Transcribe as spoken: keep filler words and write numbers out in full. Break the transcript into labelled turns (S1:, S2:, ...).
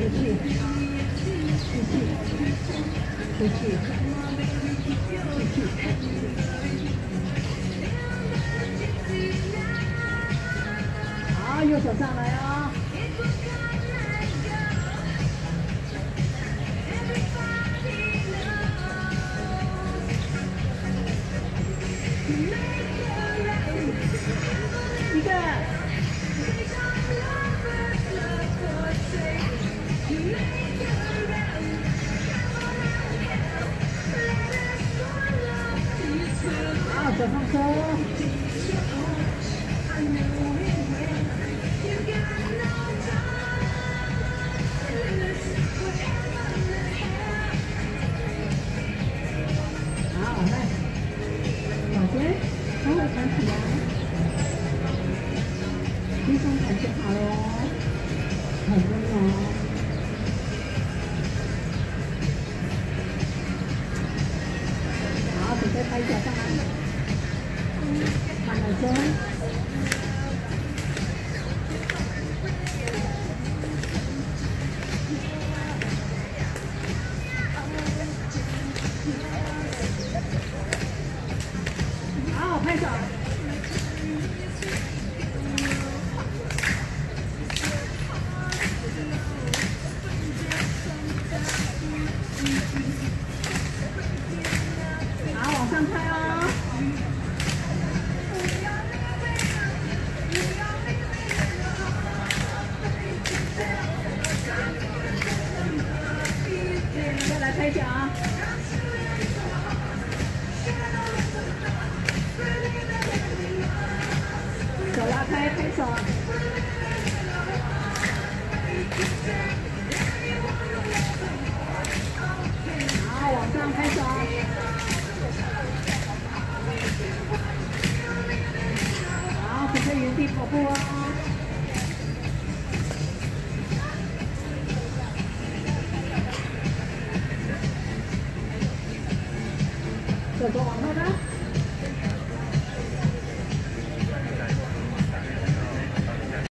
S1: 气，吸气，呼气，吸气。好，右手上来哦。一个。 好，手放松。好，来，首先稍微弹起来，轻松弹就好了，很温柔。 准备拍脚上来，慢慢松。好，拍手。往上拍哦！再来拍脚啊！手拉开，拍手。好，往上拍手。 好，准备原地跑步哦。手肘往后拉。